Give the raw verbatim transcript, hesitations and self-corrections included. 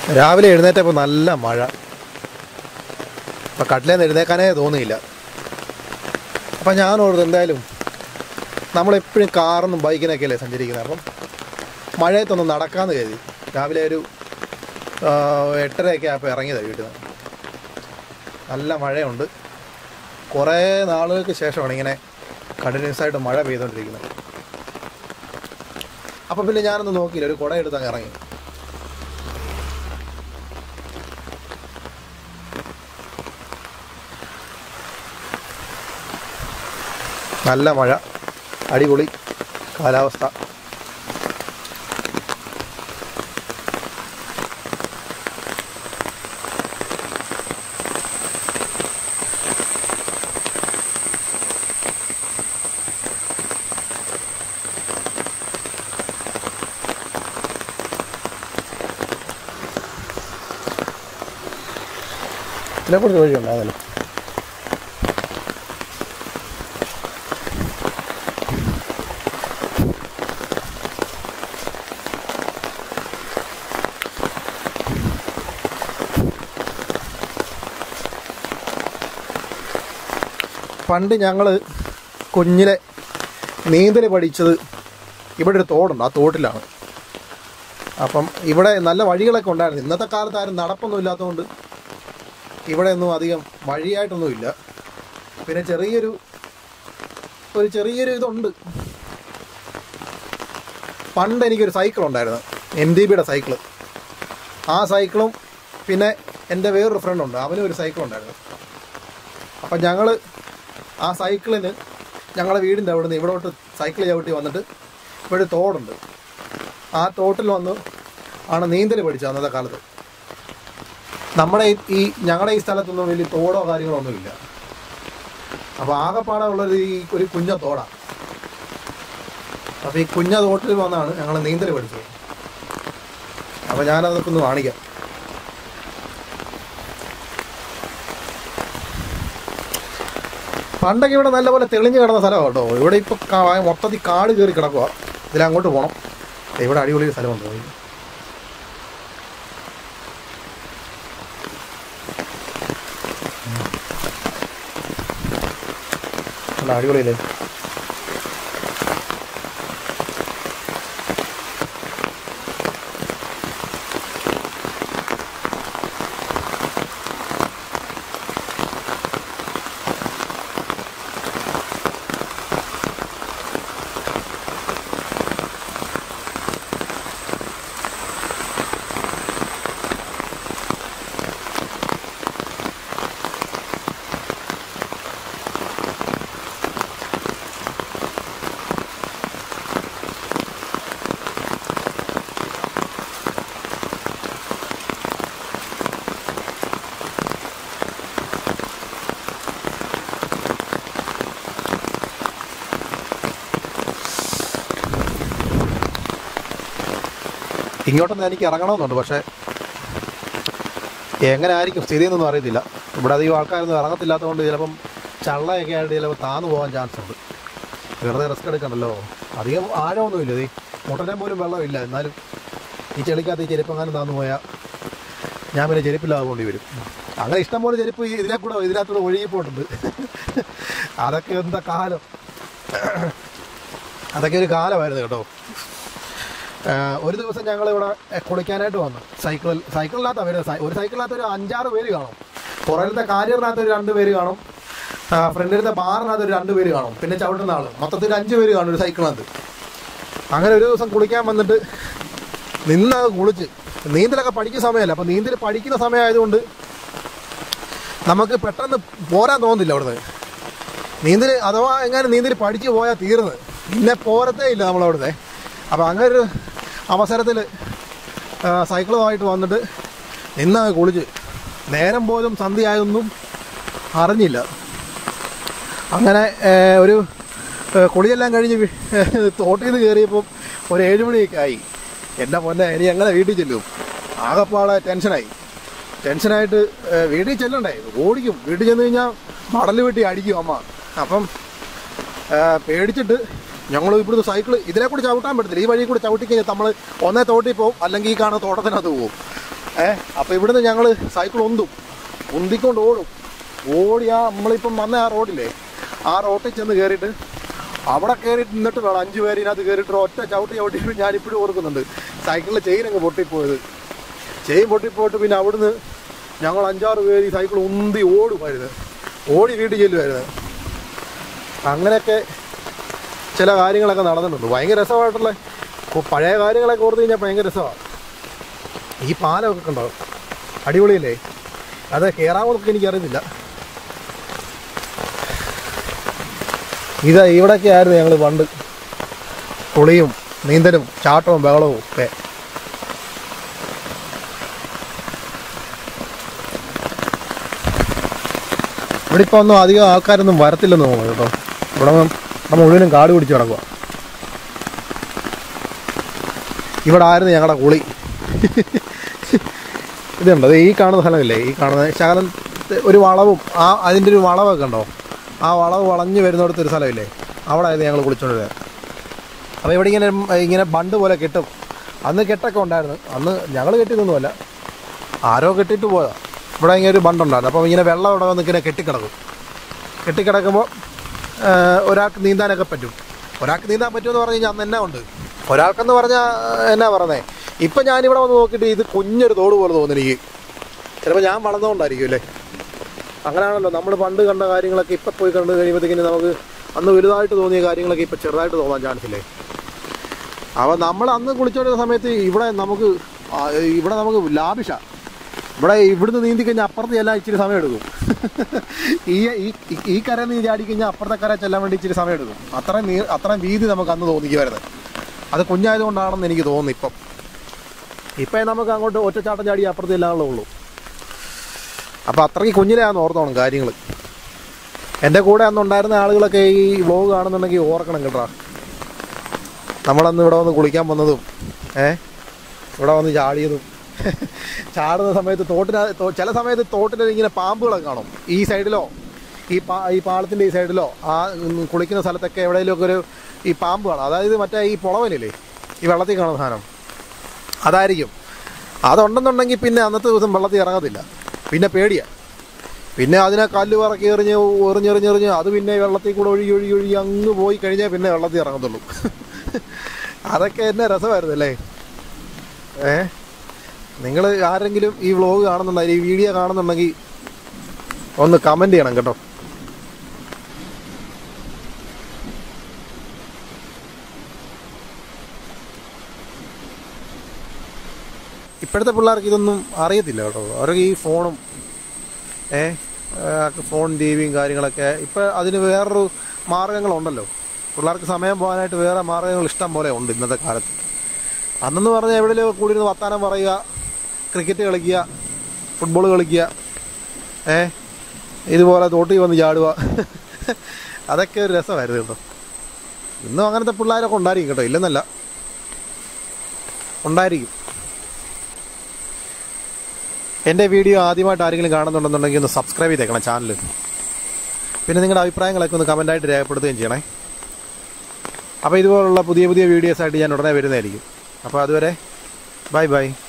രാവിലെ എഴുന്നേറ്റപ്പോൾ നല്ല മഴ. അപ്പം കട്ടിലേന്ന് എഴുന്നേക്കാനേ തോന്നിയില്ല. അപ്പം ഞാൻ ഓർത്ത് എന്തായാലും നമ്മളെപ്പോഴും കാറൊന്നും ബൈക്കിനൊക്കെ അല്ലേ സഞ്ചരിക്കുന്നത്, അപ്പം മഴയത്തൊന്നും നടക്കാമെന്ന് കരുതി. രാവിലെ ഒരു എട്ടരയൊക്കെ ആയപ്പോൾ ഇറങ്ങിയതാണ് വീട്ടിൽ നിന്ന്. നല്ല മഴയുണ്ട്. കുറേ നാളുകൾക്ക് ശേഷമാണ് ഇങ്ങനെ കണ്ടിന്യൂസ് ആയിട്ട് മഴ പെയ്തുകൊണ്ടിരിക്കുന്നത്. അപ്പം പിന്നെ ഞാനൊന്നും നോക്കിയില്ല, ഒരു കുട എടുത്ത് അങ്ങ് ഇറങ്ങി. നല്ല മഴ, അടിപൊളി കാലാവസ്ഥ. ഇതിനെക്കുറിച്ച് വഴിയുണ്ടോ? അതല്ലേ പണ്ട് ഞങ്ങൾ കുഞ്ഞിലെ നീന്തൽ പഠിച്ചത് ഇവിടെ ഒരു തോടുണ്ട്, ആ തോട്ടിലാണ്. അപ്പം ഇവിടെ നല്ല വഴികളൊക്കെ ഉണ്ടായിരുന്നു. ഇന്നത്തെ കാലത്ത് ആരും നടപ്പൊന്നും ഇല്ലാത്തതുകൊണ്ട് ഇവിടെ ഒന്നും അധികം വഴിയായിട്ടൊന്നുമില്ല. പിന്നെ ചെറിയൊരു ഒരു ചെറിയൊരു ഇതുണ്ട്. പണ്ട് എനിക്കൊരു സൈക്കിൾ ഉണ്ടായിരുന്നു, എം ഡി ബിയുടെ സൈക്കിള്. ആ സൈക്കിളും പിന്നെ എൻ്റെ വേറൊരു ഫ്രണ്ടുണ്ട്, അവനും ഒരു സൈക്കിൾ ഉണ്ടായിരുന്നു. അപ്പം ഞങ്ങൾ ആ സൈക്കിളിന് ഞങ്ങളുടെ വീടിൻ്റെ അവിടെ നിന്ന് ഇവിടോട്ട് സൈക്കിൾ ചവിട്ടി വന്നിട്ട് ഇവിടെ തോടുണ്ട്, ആ തോട്ടിൽ വന്ന് ആണ് നീന്തൽ പഠിച്ചത് അന്നത്തെ കാലത്ത്. നമ്മുടെ ഈ ഞങ്ങളുടെ ഈ സ്ഥലത്തൊന്നും വലിയ തോടോ കാര്യങ്ങളോ ഒന്നുമില്ല. അപ്പോൾ ആകെപ്പാടെ ഉള്ളത് ഈ ഒരു കുഞ്ഞ തോടാണ്. അപ്പോൾ ഈ കുഞ്ഞ തോട്ടിൽ വന്നാണ് ഞങ്ങൾ നീന്തൽ പഠിച്ചത്. അപ്പോൾ ഞാനതൊക്കെ ഒന്ന് കാണിക്കാം. പണ്ടൊക്കെ ഇവിടെ നല്ലപോലെ തെളിഞ്ഞ് കിടന്ന സ്ഥലമാണ് കേട്ടോ. ഇവിടെ ഇപ്പോൾ മൊത്തത്തിൽ കാട് കയറി കിടക്കുക. ഇതിലങ്ങോട്ട് പോകണം. ഇവിടെ അടിപൊളി സ്ഥലമുണ്ട്. അടിപൊളിയല്ലേ? ഇങ്ങോട്ടൊന്നും എനിക്ക് ഇറങ്ങണമെന്നുണ്ട്, പക്ഷേ എങ്ങനെ ആയിരിക്കും സ്ഥിതി എന്നൊന്നും അറിയത്തില്ല. ഇവിടെ അധികം ആൾക്കാരൊന്നും ഇറങ്ങത്തില്ലാത്തതുകൊണ്ട് ചിലപ്പം ചള്ളയൊക്കെ ആയിട്ട് ചിലപ്പോൾ താന്നു പോകാൻ ചാൻസ് ഉണ്ട്. വെറുതെ റിസ്ക് എടുക്കണ്ടല്ലോ. അധികം ആഴമൊന്നുമില്ല, ഇത് മുട്ടനെ പോലും വെള്ളമില്ല. എന്നാലും ഈ ചെളിക്കകത്ത് ഈ ചെരുപ്പങ്ങാനും താന്നു പോയാൽ ഞാൻ പിന്നെ ചെരുപ്പില്ലാതെ പോകേണ്ടി വരും. അങ്ങനെ ഇഷ്ടംപോലെ ചെരുപ്പ് ഇതിലെ കൂടെ ഇതിനകത്തൂടെ ഒഴുകിപ്പോയിട്ടുണ്ട്. അതൊക്കെ എന്താ കാലം, അതൊക്കെ ഒരു കാലമായിരുന്നു കേട്ടോ. ഒരു ദിവസം ഞങ്ങളിവിടെ കുളിക്കാനായിട്ട് വന്നു. സൈക്കിളിൽ സൈക്കിളിനകത്താണ് വരുന്നത്. ഒരു സൈക്കിളിനകത്ത് ഒരു അഞ്ചാറ് പേര് കാണും. പുറകിലത്തെ കാരിയറിനകത്ത് ഒരു രണ്ട് പേര് കാണും, ഫ്രണ്ടിലത്തെ ബാറിനകത്ത് ഒരു രണ്ട് പേര് കാണും, പിന്നെ ചവിട്ടുന്ന ആൾ. മൊത്തത്തിൽ അഞ്ച് പേര് കാണും ഒരു സൈക്കിളിനകത്ത്. അങ്ങനെ ഒരു ദിവസം കുളിക്കാൻ വന്നിട്ട് നിന്ന് കുളിച്ച് നീന്തലൊക്കെ പഠിക്കുന്ന സമയമല്ല. അപ്പോൾ നീന്തൽ പഠിക്കുന്ന സമയമായതുകൊണ്ട് നമുക്ക് പെട്ടെന്ന് പോരാൻ തോന്നുന്നില്ല അവിടുന്ന്. നീന്തൽ അഥവാ എങ്ങനെ നീന്തൽ പഠിച്ച് പോയാൽ തീർന്ന് പിന്നെ പോരത്തേ ഇല്ല നമ്മളവിടുന്ന്. അപ്പോൾ അങ്ങനെ ഒരു അവസരത്തിൽ സൈക്കിളുമായിട്ട് വന്നിട്ട് നിന്ന് കുളിച്ച് നേരം പോലും സന്ധ്യയായൊന്നും അറിഞ്ഞില്ല. അങ്ങനെ ഒരു കുളിയെല്ലാം കഴിഞ്ഞ് തോട്ടിൽ നിന്ന് കയറിയപ്പോൾ ഒരു ഏഴുമണിയൊക്കെ ആയി. എൻ്റെ പൊന്നെ, ഇനി എങ്ങനെ വീട്ടിൽ ചെല്ലും? ആകെപ്പാടെ ടെൻഷനായി. ടെൻഷനായിട്ട് വീട്ടിൽ ചെല്ലണ്ടേ, ഓടിക്കും. വീട്ടിൽ ചെന്ന് കഴിഞ്ഞാൽ മടൽ വെട്ടി അടിക്കും അമ്മ. അപ്പം പേടിച്ചിട്ട് ഞങ്ങൾ ഇവിടുന്ന് സൈക്കിൾ ഇതിലെ കൂടി ചവിട്ടാൻ പറ്റത്തില്ല. ഈ വഴി കൂടി ചവിട്ടി കഴിഞ്ഞാൽ നമ്മൾ ഒന്നേ തോട്ടിൽ പോവും, അല്ലെങ്കിൽ ഈ കാണുന്ന തോട്ടത്തിനകത്ത് പോവും. ഏഹ് അപ്പോൾ ഇവിടുന്ന് ഞങ്ങൾ സൈക്കിൾ ഉന്തും, ഉന്തിക്കൊണ്ട് ഓടും. ഓടിയാ നമ്മളിപ്പം വന്ന ആ റോഡില്ലേ, ആ റോട്ടിൽ ചെന്ന് കയറിയിട്ട് അവിടെ കയറിയിട്ട് നിന്നിട്ട് വേണം അഞ്ച് പേര് ഇതിനകത്ത് കയറിയിട്ട് ഒറ്റ ചവിട്ടി ചവിട്ടിയിട്ട് ഞാനിപ്പോഴും ഓർക്കുന്നുണ്ട് സൈക്കിളിൽ ചെയിൻ അങ്ങ് പൊട്ടിപ്പോയത്. ചെയിൻ പൊട്ടിപ്പോയിട്ട് പിന്നെ അവിടുന്ന് ഞങ്ങൾ അഞ്ചാറ് പേര് ഈ സൈക്കിൾ ഉന്തി ഓടുമായിരുന്നു, ഓടി വീട്ടിൽ ചെല്ലുമായിരുന്നു. അങ്ങനെയൊക്കെ ചില കാര്യങ്ങളൊക്കെ നടന്നിട്ടുണ്ട്. ഭയങ്കര രസമായിട്ടുള്ള പഴയ കാര്യങ്ങളൊക്കെ ഓർത്ത് കഴിഞ്ഞാൽ ഭയങ്കര രസമാണ്. ഈ പാലമൊക്കെ ഉണ്ടാവും, അടിപൊളിയല്ലേ? അത് കയറാമൊക്കെ എനിക്കറിയത്തില്ല. ഇത് ഇവിടെയൊക്കെ ആയിരുന്നു ഞങ്ങൾ പണ്ട് കുളിയും നീന്തലും ചാട്ടവും ബഹളവും ഒക്കെ. ഇവിടെ ഇപ്പോൾ ഒന്നും അധികം ആൾക്കാരൊന്നും വരത്തില്ലെന്ന് തോന്നുന്നു കേട്ടോ. ഇവിടെ നമ്മൾ മുഴുവനും കാട് പിടിച്ച് കിടക്കുക. ഇവിടെ ആയിരുന്നു ഞങ്ങളുടെ കുളി. ഇതുണ്ട്, അത് ഈ കാണുന്ന സ്ഥലമില്ലേ, ഈ കാണുന്ന ശകലം ഒരു വളവും ആ അതിൻ്റെ ഒരു വളവൊക്കെ ഉണ്ടോ, ആ വളവ് വളഞ്ഞ് വരുന്നിടത്തൊരു സ്ഥലമില്ലേ, അവിടെ ആയിരുന്നു ഞങ്ങൾ കുളിച്ചുകൊണ്ടിരുന്നത്. അപ്പോൾ ഇവിടെ ഇങ്ങനെ ഇങ്ങനെ ബണ്ട് പോലെ കെട്ടും. അന്ന് കെട്ടൊക്കെ ഉണ്ടായിരുന്നു. അന്ന് ഞങ്ങൾ കെട്ടിയതൊന്നുമല്ല, ആരോ കെട്ടിയിട്ട് പോയതാ. ഇവിടെ ഇങ്ങനെ ഒരു ബണ്ടുണ്ടായിരുന്നു. അപ്പോൾ ഇങ്ങനെ വെള്ളം ഇവിടെ വന്ന് ഇങ്ങനെ കെട്ടിക്കിടക്കും. കെട്ടിക്കിടക്കുമ്പോൾ ഒരാൾക്ക് നീന്താനൊക്കെ പറ്റും. ഒരാൾക്ക് നീന്താൻ പറ്റുമെന്ന് പറഞ്ഞു കഴിഞ്ഞാൽ അന്ന് എന്നാ ഉണ്ട്, ഒരാൾക്കെന്ന് പറഞ്ഞാൽ എന്നാ പറഞ്ഞേ. ഇപ്പം ഞാനിവിടെ വന്ന് നോക്കിയിട്ട് ഇത് കുഞ്ഞൊരു തോട് പോലെ തോന്നുന്നു എനിക്ക്. ചിലപ്പോൾ ഞാൻ വളർന്നുകൊണ്ടായിരിക്കും അല്ലേ. അങ്ങനെയാണല്ലോ നമ്മൾ പണ്ട് കണ്ട കാര്യങ്ങളൊക്കെ ഇപ്പം പോയി കണ്ട് കഴിയുമ്പോഴത്തേക്കിന് നമുക്ക് അന്ന് വലുതായിട്ട് തോന്നിയ കാര്യങ്ങളൊക്കെ ഇപ്പം ചെറുതായിട്ട് തോന്നാൻ ചാൻസ് ഇല്ലേ. അപ്പോൾ നമ്മൾ അന്ന് കുളിച്ചോണ്ടിരുന്ന സമയത്ത് ഇവിടെ നമുക്ക് ഇവിടെ നമുക്ക് ലാഭിഷ. ഇവിടെ ഇവിടുന്ന് നീന്തി കഴിഞ്ഞാൽ അപ്പുറത്ത് ചെല്ലാൻ ഇച്ചിരി സമയം എടുക്കും. ഈ ഈ കര നീ ചാടി കഴിഞ്ഞാൽ അപ്പുറത്തെ കര ചെല്ലാൻ വേണ്ടി ഇച്ചിരി സമയം എടുക്കും. അത്രയും നീ അത്രയും വീതി നമുക്ക് അന്ന് തോന്നിക്കുമായിരുന്നു. അത് കുഞ്ഞായതുകൊണ്ടാണെന്ന് എനിക്ക് തോന്നുന്നു. ഇപ്പം ഇപ്പം നമുക്ക് അങ്ങോട്ട് ഒറ്റച്ചാട്ടം ചാടി അപ്പുറത്ത് ചെല്ലാനുള്ളേ ഉള്ളൂ. അപ്പോൾ അത്രയ്ക്ക് കുഞ്ഞിലെയാണെന്ന് ഓർത്തോണം കാര്യങ്ങൾ. എൻ്റെ കൂടെ അന്നുണ്ടായിരുന്ന ആളുകളൊക്കെ ഈ വ്ലോഗ് കാണുന്നുണ്ടെങ്കിൽ ഓർക്കണം കേട്ടോ. നമ്മളന്ന് ഇവിടെ വന്ന് കുളിക്കാൻ വന്നതും ഏ ഇവിടെ വന്ന് ചാടിയതും. ചാടുന്ന സമയത്ത് തോട്ടിന് ചില സമയത്ത് തോട്ടിൽ ഇങ്ങനെ പാമ്പുകളൊക്കെ കാണും. ഈ സൈഡിലോ ഈ പാ ഈ പാളത്തിൻ്റെ ഈ സൈഡിലോ ആ കുളിക്കുന്ന സ്ഥലത്തൊക്കെ എവിടെയെങ്കിലുമൊക്കെ ഒരു ഈ പാമ്പ് കാണും. അതായത് മറ്റേ ഈ പുളവനില്ലേ, ഈ വെള്ളത്തിൽ കാണുന്ന സാധനം അതായിരിക്കും. അതുണ്ടെന്നുണ്ടെങ്കിൽ പിന്നെ അന്നത്തെ ദിവസം വെള്ളത്തിൽ ഇറങ്ങത്തില്ല. പിന്നെ പേടിയാണ്. പിന്നെ അതിനെ കല്ല് പറക്കി എറിഞ്ഞ് എറിഞ്ഞെറിഞ്ഞെറിഞ്ഞ് അത് പിന്നെ വെള്ളത്തിൽ കൂടെ ഒഴുകി ഒഴുകി ഒഴുകി അങ്ങ് പോയി കഴിഞ്ഞാൽ പിന്നെ വെള്ളത്തിൽ ഇറങ്ങത്തുള്ളൂ. അതൊക്കെ എന്നെ രസമായിരുന്നു അല്ലേ. ഏ നിങ്ങൾ ആരെങ്കിലും ഈ വ്ലോഗ് കാണുന്നുണ്ടെങ്കിൽ ഈ വീഡിയോ കാണുന്നുണ്ടെങ്കിൽ ഒന്ന് കമൻറ്റ് ചെയ്യണം കേട്ടോ. ഇപ്പോഴത്തെ പിള്ളേർക്ക് ഇതൊന്നും അറിയത്തില്ല കേട്ടോ. അവർക്ക് ഈ ഫോണും ഏ ഫോൺ ടി വിയും കാര്യങ്ങളൊക്കെ. ഇപ്പം അതിന് വേറൊരു മാർഗ്ഗങ്ങളുണ്ടല്ലോ. പിള്ളേർക്ക് സമയം പോകാനായിട്ട് വേറെ മാർഗ്ഗങ്ങൾ ഇഷ്ടം പോലെ ഉണ്ട് ഇന്നത്തെ കാലത്ത്. അന്നെന്ന് പറഞ്ഞാൽ എവിടെയെങ്കിലും കൂടിയിരുന്ന് വർത്താനം പറയുക, ക്രിക്കറ്റ് കളിക്കുക, ഫുട്ബോൾ കളിക്കുക, ഏ ഇതുപോലെ തോട്ടിൽ വന്ന് ചാടുക. അതൊക്കെ ഒരു രസമായിരുന്നു കേട്ടോ. ഇന്നും അങ്ങനത്തെ പിള്ളേരൊക്കെ ഉണ്ടായിരിക്കും കേട്ടോ, ഇല്ലെന്നല്ല, ഉണ്ടായിരിക്കും. എൻ്റെ വീഡിയോ ആദ്യമായിട്ട് ആരെങ്കിലും കാണുന്നുണ്ടെന്നുണ്ടെങ്കിൽ ഒന്ന് സബ്സ്ക്രൈബ് ചെയ്തേക്കണം ചാനൽ. പിന്നെ നിങ്ങളുടെ അഭിപ്രായങ്ങളൊക്കെ ഒന്ന് കമൻറ്റായിട്ട് രേഖപ്പെടുത്തുകയും ചെയ്യണേ. അപ്പോൾ ഇതുപോലുള്ള പുതിയ പുതിയ വീഡിയോസായിട്ട് ഞാൻ ഉടനെ വരുന്നതായിരിക്കും. അപ്പോൾ അതുവരെ ബൈ ബൈ.